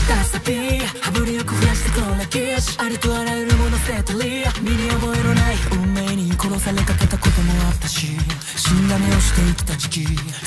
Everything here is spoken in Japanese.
たサビ羽振りよく増やしてこのラキッシュありとあらゆるものセットリー身に覚えのない運命に殺されかけたこともあったし死んだ目をして生きた時期